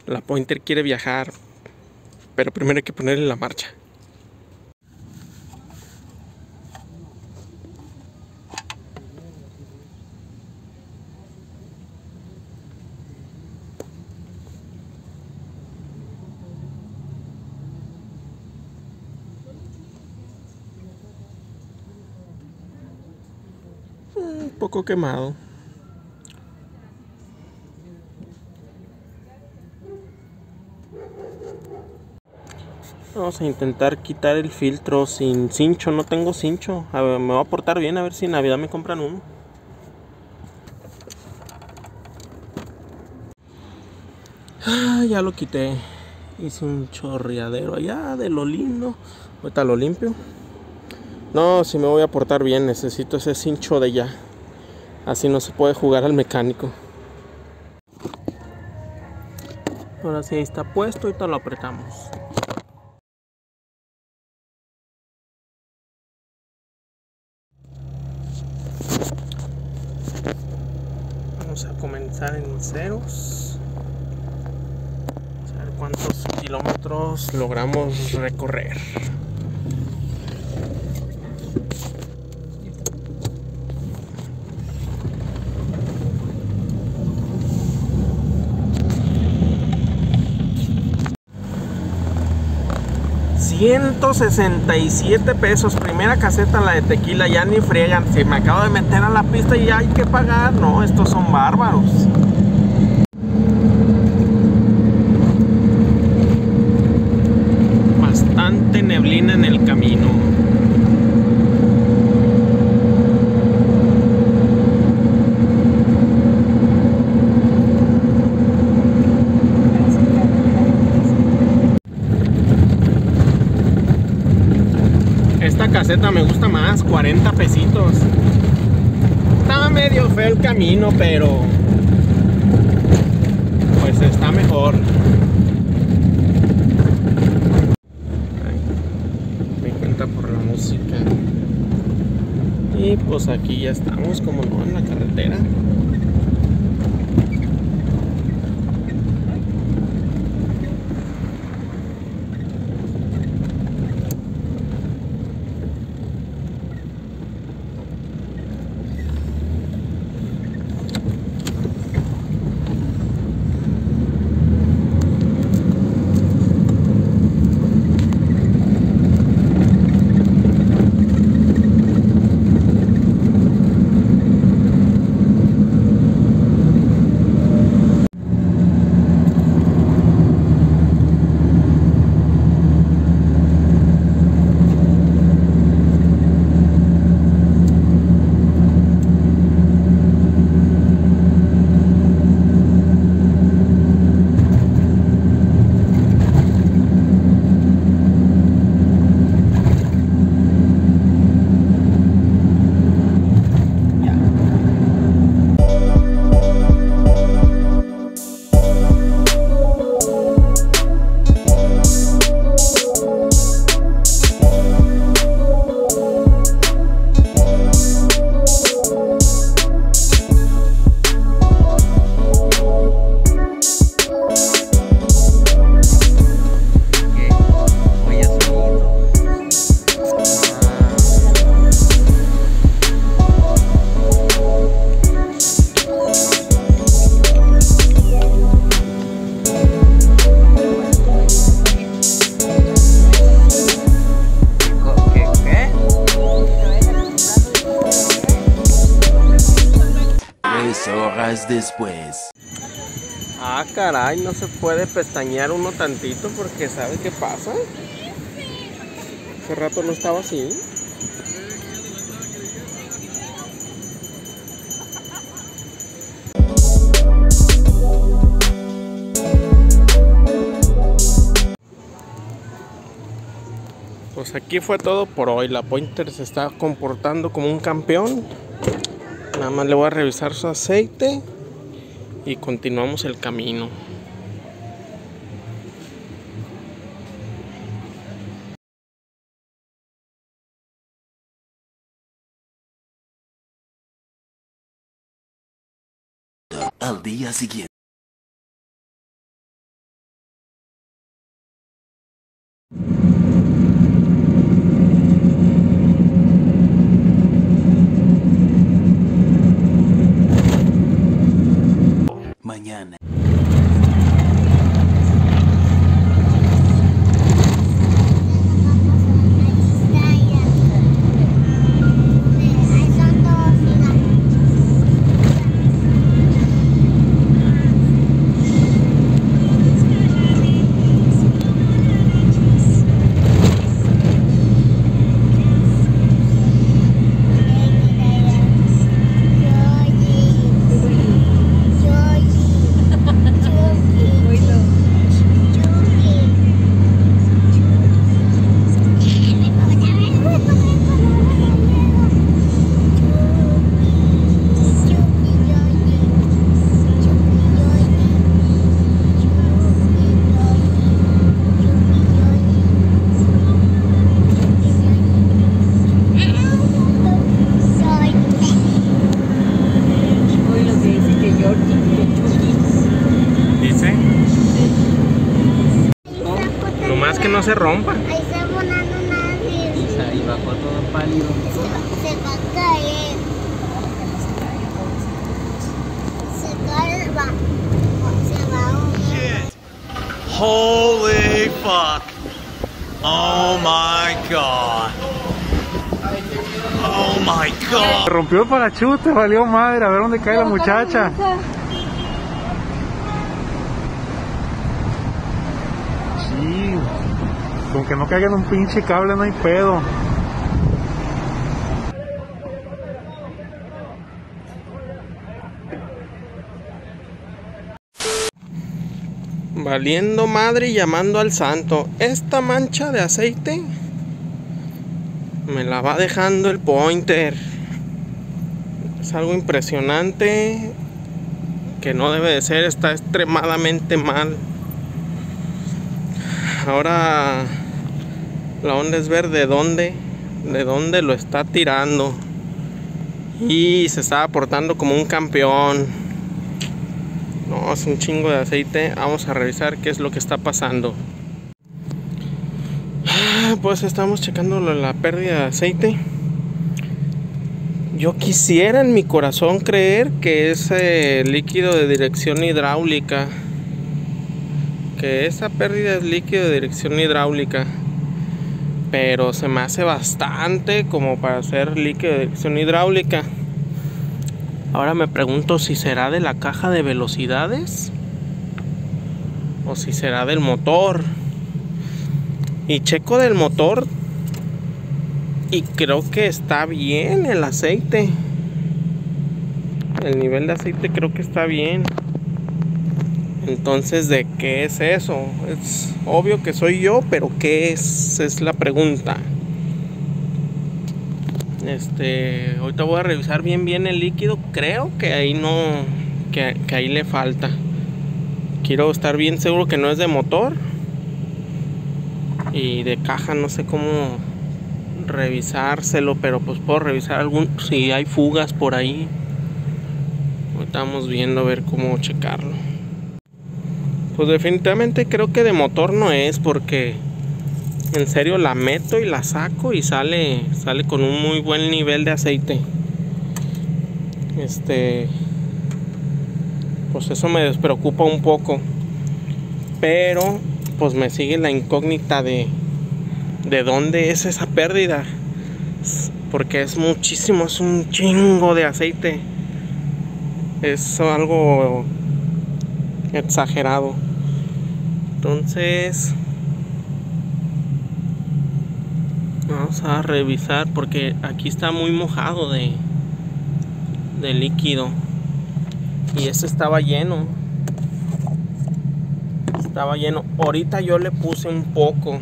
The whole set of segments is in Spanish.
La Pointer quiere viajar, pero primero hay que ponerle la marcha. Un poco quemado. Vamos a intentar quitar el filtro sin cincho. No tengo cincho. A ver, me va a portar bien, a ver si en Navidad me compran uno. Ya lo quité. Hice un chorreadero allá de lo lindo. Ahorita lo limpio. No, si me voy a portar bien, necesito ese cincho de ya. Así no se puede jugar al mecánico. Ahora sí, ahí está puesto. Ahorita lo apretamos. Vamos a comenzar en ceros. Vamos a ver cuántos kilómetros logramos recorrer. $167. Primera caseta, la de tequila. Ya ni friegan. Si me acabo de meter a la pista y ya hay que pagar. No, estos son bárbaros. Bastante neblina en el camino. Esta caseta me gusta más, 40 pesitos. Está medio feo el camino, pero pues está mejor. Me cuenta por la música. Y pues aquí ya estamos, como no, en la carretera. Horas después. Ah, caray, no se puede pestañear uno tantito porque ¿sabe qué pasa? Hace rato no estaba así. Pues aquí fue todo por hoy. La Pointer se está comportando como un campeón. Nada más le voy a revisar su aceite y continuamos el camino. Al día siguiente. no se rompa. Ahí está volando nadie. Ahí bajó todo pálido. Se va a caer. Se cae, se va a hundir. Holy fuck. Oh my god. Oh my god. Se rompió el parachute, valió madre, a ver dónde cae la muchacha. Sí, con que no caiga en un pinche cable no hay pedo. Valiendo madre y llamando al santo. Esta mancha de aceite me la va dejando el pointer. Es algo impresionante, que no debe de ser, está extremadamente mal. Ahora la onda es ver de dónde lo está tirando. Y se estaba portando como un campeón. No, es un chingo de aceite. Vamos a revisar qué es lo que está pasando. Pues estamos checando la pérdida de aceite. Yo quisiera en mi corazón creer que es líquido de dirección hidráulica. Que esa pérdida es líquido de dirección hidráulica. Pero se me hace bastante como para ser líquido de dirección hidráulica. Ahora me pregunto si será de la caja de velocidades o si será del motor. Y checo del motor y creo que está bien el aceite. El nivel de aceite creo que está bien. Entonces, ¿de qué es eso? Es obvio que soy yo, pero ¿qué es? Es la pregunta. Ahorita voy a revisar bien el líquido. Creo que ahí no, que ahí le falta. Quiero estar bien seguro que no es de motor. Y de caja no sé cómo revisárselo, pero pues puedo revisar si hay fugas por ahí. Ahorita vamos viendo a ver cómo checarlo. Pues definitivamente creo que de motor no es, porque en serio la meto y la saco y sale con un muy buen nivel de aceite. Pues eso me despreocupa un poco. Pero pues me sigue la incógnita de dónde es esa pérdida. Porque es muchísimo, es un chingo de aceite. Es algo exagerado. Entonces vamos a revisar, porque aquí está muy mojado de líquido. Y ese estaba lleno. Estaba lleno. Ahorita yo le puse un poco.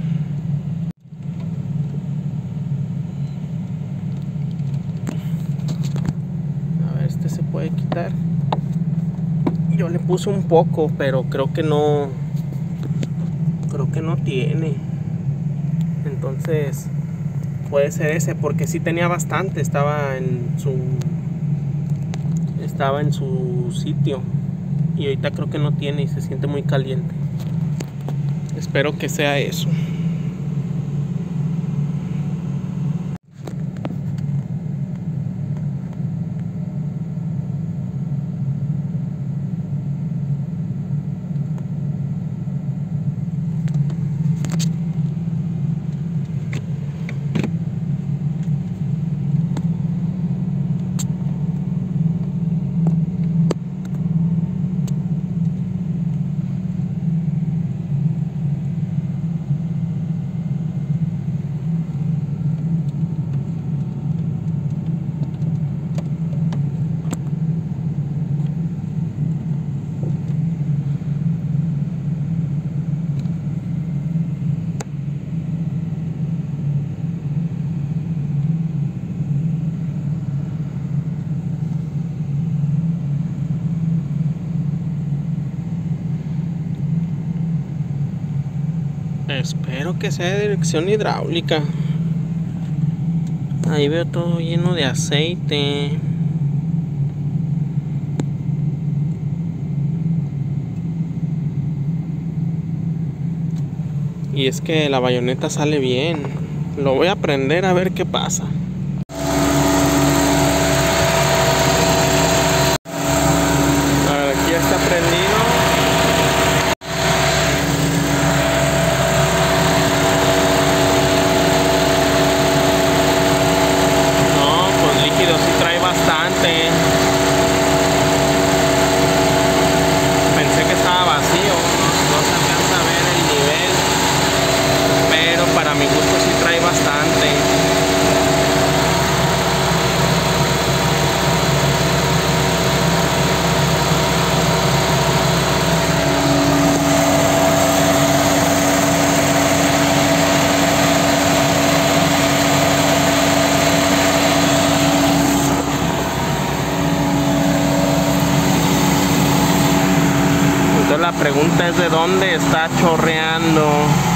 A ver, se puede quitar. Yo le puse un poco, pero creo que no tiene. Entonces puede ser ese, porque sí tenía bastante. Estaba en su sitio. Y ahorita creo que no tiene y se siente muy caliente. Espero que sea eso. Espero que sea de dirección hidráulica. Ahí veo todo lleno de aceite. Y es que la bayoneta sale bien. Lo voy a prender a ver qué pasa. A ver, aquí ya está prendido. No, pues líquido sí trae bastante. Pensé que estaba vacío. No se alcanza a ver el nivel. Pero para mi gusto sí trae bastante. Entonces la pregunta es de dónde está chorreando.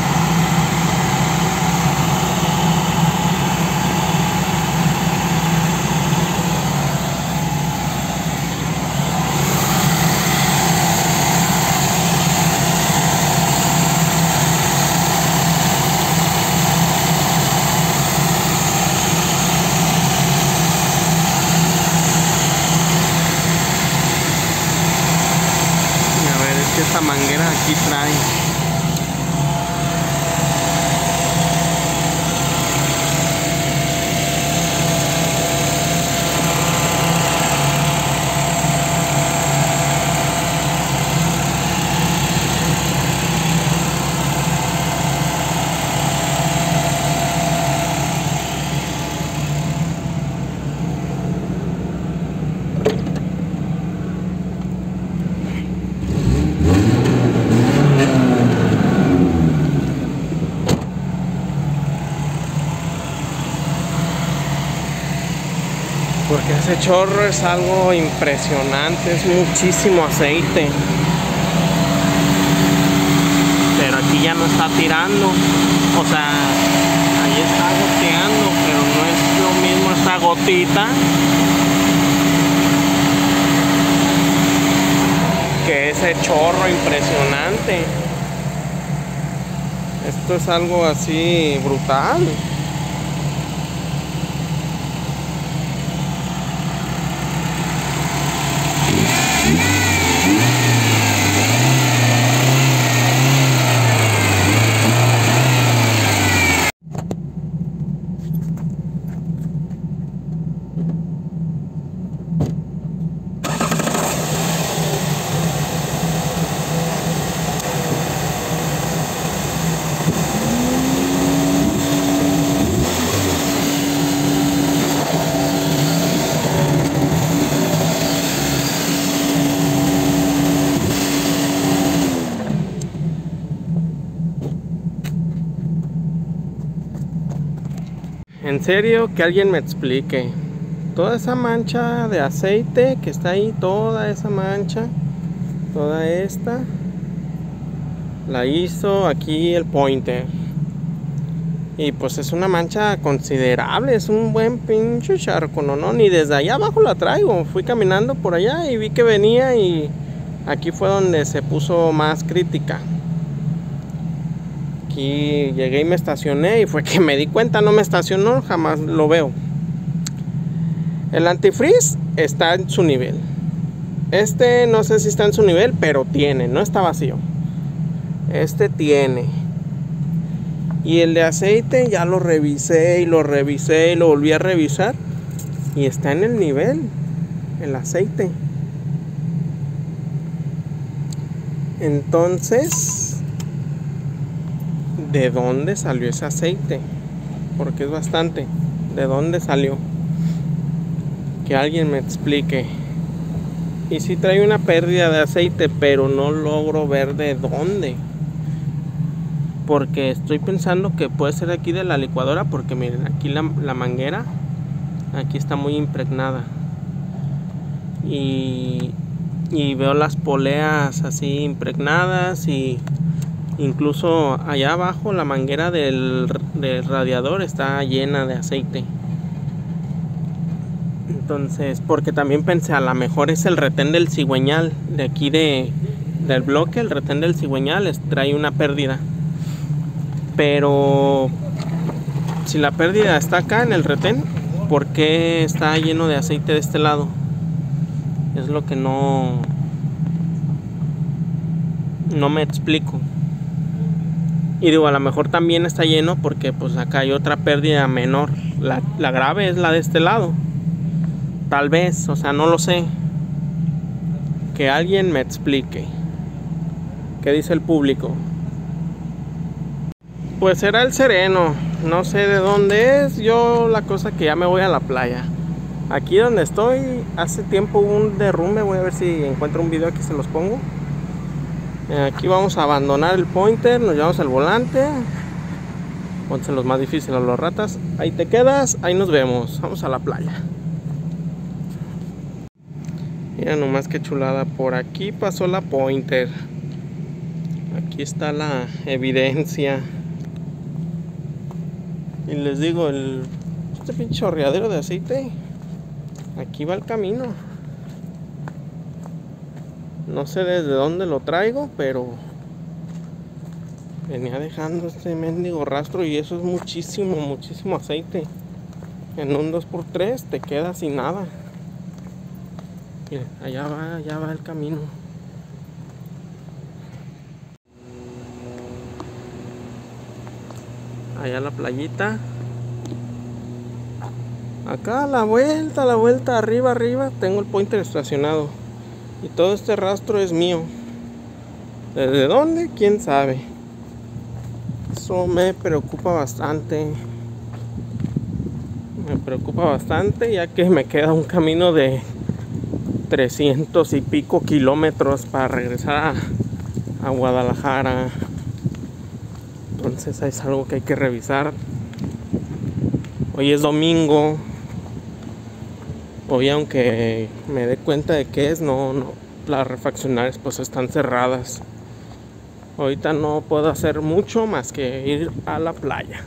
Esta manguera aquí trae. Porque ese chorro es algo impresionante, es muchísimo aceite. Pero aquí ya no está tirando, o sea, ahí está goteando, pero no es lo mismo esta gotita que ese chorro impresionante. Esto es algo así brutal. En serio, que alguien me explique. Toda esa mancha de aceite que está ahí, toda esa mancha, toda esta, la hizo aquí el Pointer. Y pues es una mancha considerable, es un buen pinche charco, no, ni desde allá abajo la traigo. Fui caminando por allá y vi que venía y aquí fue donde se puso más crítica. Aquí llegué y me estacioné y fue que me di cuenta, no me estacionó, jamás lo veo. El antifreeze está en su nivel. Este no sé si está en su nivel, pero tiene, no está vacío. Este tiene. Y el de aceite ya lo revisé y lo revisé y lo volví a revisar. Y está en el nivel, el aceite. Entonces, ¿de dónde salió ese aceite? Porque es bastante. ¿De dónde salió? Que alguien me explique. Y sí trae una pérdida de aceite, pero no logro ver de dónde. Porque estoy pensando que puede ser aquí de la licuadora. Porque miren, aquí la manguera, aquí está muy impregnada. Y veo las poleas así impregnadas. Y incluso allá abajo la manguera del radiador está llena de aceite. Entonces, porque también pensé, a lo mejor es el retén del cigüeñal de aquí del bloque. El retén del cigüeñal trae una pérdida. Pero si la pérdida está acá en el retén, ¿por qué está lleno de aceite de este lado? Es lo que no me explico. Y digo, a lo mejor también está lleno porque pues acá hay otra pérdida menor. La grave es la de este lado. Tal vez, o sea, no lo sé. Que alguien me explique. ¿Qué dice el público? Pues será el Sereno. No sé de dónde es. Yo la cosa que ya me voy a la playa. Aquí donde estoy, hace tiempo hubo un derrumbe. Voy a ver si encuentro un video aquí, se los pongo. Aquí vamos a abandonar el Pointer. Nos llevamos al volante. Pónganse los más difíciles a los ratas. Ahí te quedas, ahí nos vemos. Vamos a la playa. Mira nomás qué chulada. Por aquí pasó la Pointer. Aquí está la evidencia. Y les digo, este pinche chorreadero de aceite, aquí va el camino. No sé desde dónde lo traigo, pero venía dejando este mendigo rastro. Y eso es muchísimo, muchísimo aceite. En un 2x3 te quedas sin nada. Miren, allá va el camino. Allá la playita. Acá la vuelta, arriba. Tengo el Pointer estacionado. Y todo este rastro es mío. ¿Desde dónde? ¿Quién sabe? Eso me preocupa bastante. Ya que me queda un camino de 300 y pico kilómetros para regresar a Guadalajara. Entonces es algo que hay que revisar. Hoy es domingo. Hoy, aunque me dé cuenta de que es, no, las refaccionarias pues están cerradas. Ahorita no puedo hacer mucho más que ir a la playa.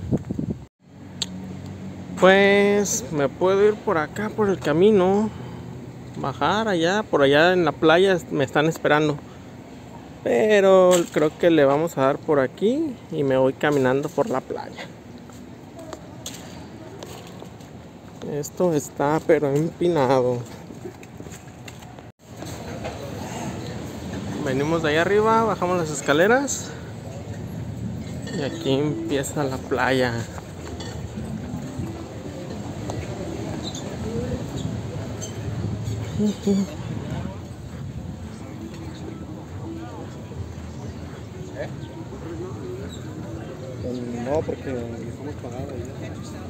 Pues me puedo ir por acá, por el camino, bajar allá, por allá en la playa me están esperando. Pero creo que le vamos a dar por aquí y me voy caminando por la playa. Esto está pero empinado. Venimos de ahí arriba, bajamos las escaleras y aquí empieza la playa. No, porque estamos pagados ya.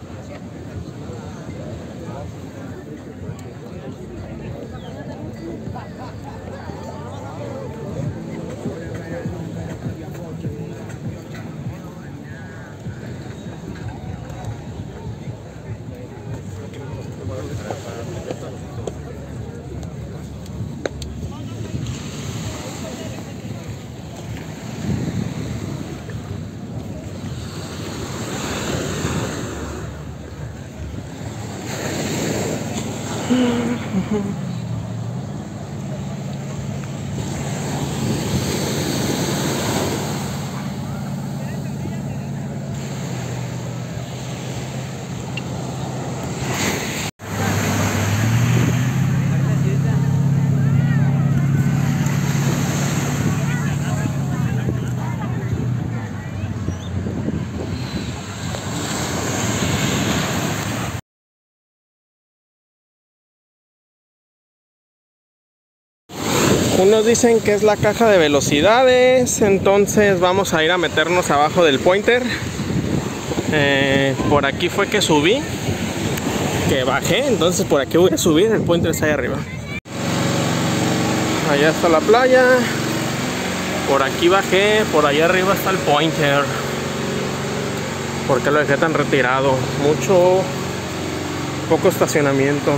Unos dicen que es la caja de velocidades, entonces vamos a ir a meternos abajo del Pointer. Por aquí fue que subí, que bajé, entonces por aquí voy a subir. El Pointer está ahí arriba. Allá está la playa. Por aquí bajé, por allá arriba está el Pointer. ¿Por qué lo dejé tan retirado? Poco estacionamiento.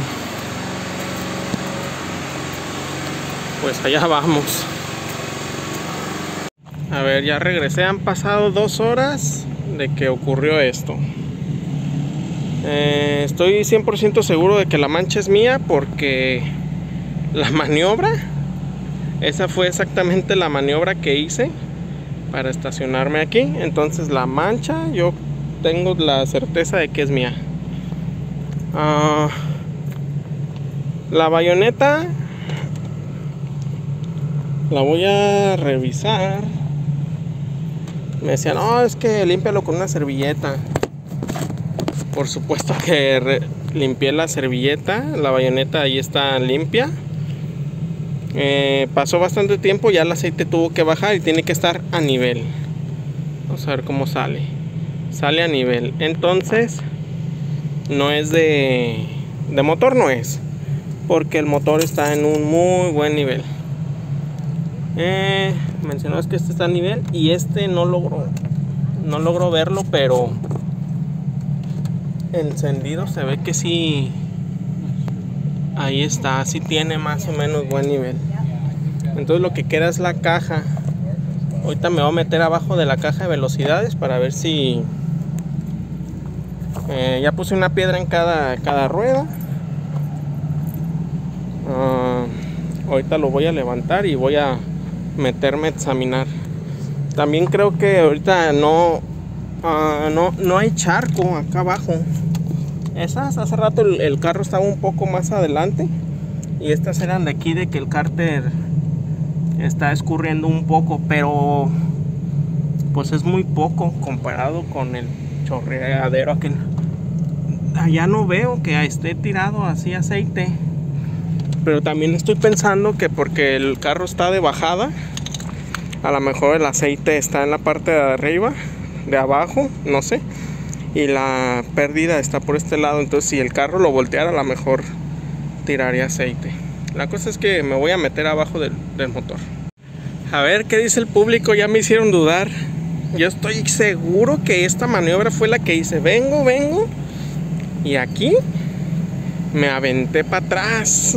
Pues allá vamos. A ver, ya regresé. Han pasado 2 horas de que ocurrió esto. Estoy 100% seguro de que la mancha es mía, porque la maniobra, esa fue exactamente la maniobra que hice. para estacionarme aquí. Entonces la mancha yo tengo la certeza de que es mía. La bayoneta la voy a revisar. Me decían, no, es que límpialo con una servilleta. Por supuesto que limpié la servilleta. La bayoneta ahí está limpia. Pasó bastante tiempo, ya el aceite tuvo que bajar y tiene que estar a nivel. Vamos a ver cómo sale. Sale a nivel. Entonces no es de motor, no es, porque el motor está en un muy buen nivel. Mencionó que este está a nivel y este no logro verlo, pero encendido se ve que sí. Ahí está, sí tiene más o menos buen nivel. Entonces lo que queda es la caja. Ahorita me voy a meter abajo de la caja de velocidades para ver si ya puse una piedra en cada rueda. Ahorita lo voy a levantar y voy a meterme a examinar. También creo que ahorita no hay charco acá abajo. Hace rato el carro estaba un poco más adelante y estas eran de aquí, de que el cárter está escurriendo un poco, pero pues es muy poco comparado con el chorreadero aquel. Allá no veo que esté tirado así aceite, pero también estoy pensando que porque el carro está de bajada, a lo mejor el aceite está en la parte de arriba, de abajo, no sé, y la pérdida está por este lado. Entonces si el carro lo volteara, a lo mejor tiraría aceite. La cosa es que me voy a meter abajo del motor. A ver qué dice el público. Ya me hicieron dudar. Yo estoy seguro que esta maniobra fue la que hice. Vengo y aquí me aventé para atrás.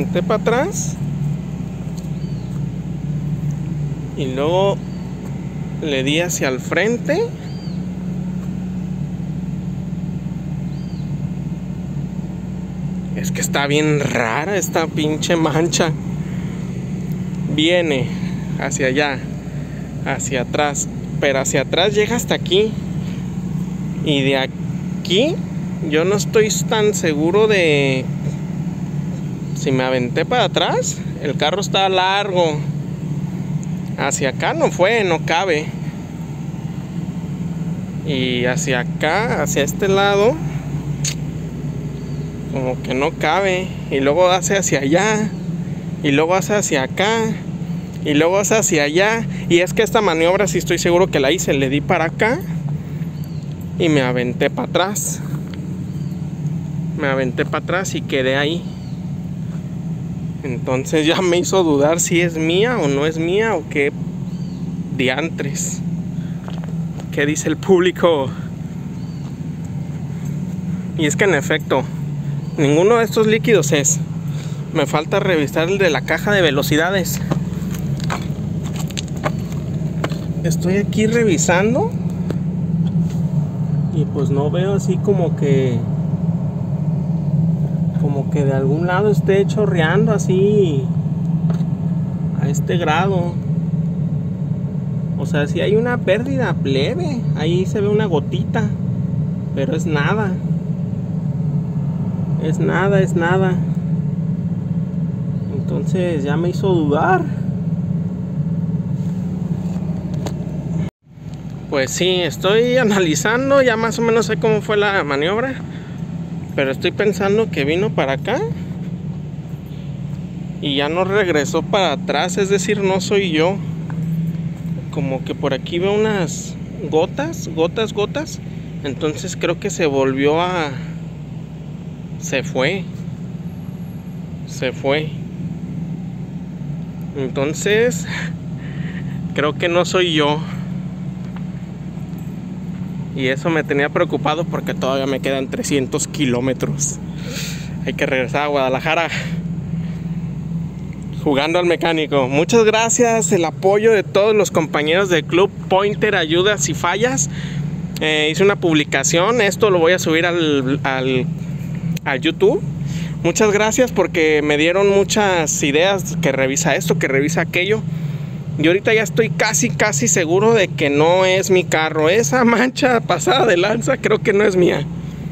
Y luego le di hacia el frente. Es que está bien rara esta pinche mancha. Viene hacia allá, hacia atrás, pero hacia atrás llega hasta aquí. Y de aquí yo no estoy tan seguro de si me aventé para atrás. El carro está largo. Hacia acá no cabe. Y hacia acá, hacia este lado, como que no cabe. Y luego hace hacia allá, y luego hace hacia acá, y luego hace hacia allá. Y es que esta maniobra sí estoy seguro que la hice. Le di para acá y me aventé para atrás. Y quedé ahí. Entonces ya me hizo dudar si es mía o no es mía, o qué diantres. ¿Qué dice el público? Y es que en efecto, ninguno de estos líquidos es. Me falta revisar el de la caja de velocidades. Estoy aquí revisando y pues no veo así como que de algún lado esté chorreando así a este grado. O sea, si hay una pérdida plebe, ahí se ve una gotita, pero es nada. Es nada. Entonces ya me hizo dudar. Pues sí, estoy analizando, ya más o menos sé cómo fue la maniobra, pero estoy pensando que vino para acá y ya no regresó para atrás, es decir, no soy yo. Como que por aquí veo unas gotas. Entonces creo que se volvió a... Se fue. Entonces creo que no soy yo. Y eso me tenía preocupado porque todavía me quedan 300 kilómetros. Hay que regresar a Guadalajara jugando al mecánico. Muchas gracias, el apoyo de todos los compañeros del Club Pointer Ayuda Si Fallas. Hice una publicación, esto lo voy a subir al YouTube. Muchas gracias porque me dieron muchas ideas, que revisa esto, que revisa aquello. Y ahorita ya estoy casi seguro de que no es mi carro. Esa mancha pasada de lanza creo que no es mía.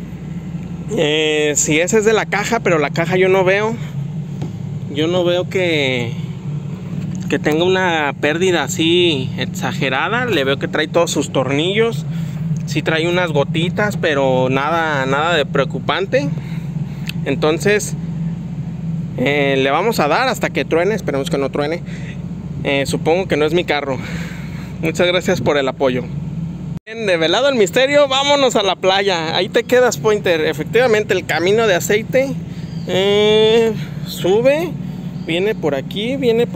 Si esa es de la caja, pero la caja yo no veo. Yo no veo que tenga una pérdida así exagerada. Le veo que trae todos sus tornillos. Sí trae unas gotitas, pero nada de preocupante. Entonces le vamos a dar hasta que truene. Esperemos que no truene. Supongo que no es mi carro. Muchas gracias por el apoyo. Bien, develado el misterio, vámonos a la playa. Ahí te quedas, Pointer. Efectivamente, el camino de aceite sube, viene por aquí,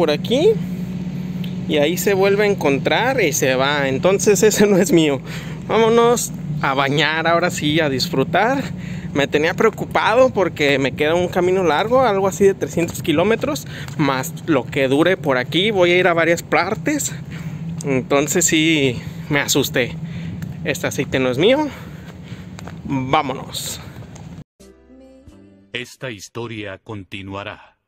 y ahí se vuelve a encontrar y se va. Entonces ese no es mío. Vámonos a bañar, ahora sí, a disfrutar. Me tenía preocupado porque me queda un camino largo, algo así de 300 kilómetros, más lo que dure por aquí. Voy a ir a varias partes. Entonces sí, me asusté. Este aceite no es mío. Vámonos. Esta historia continuará.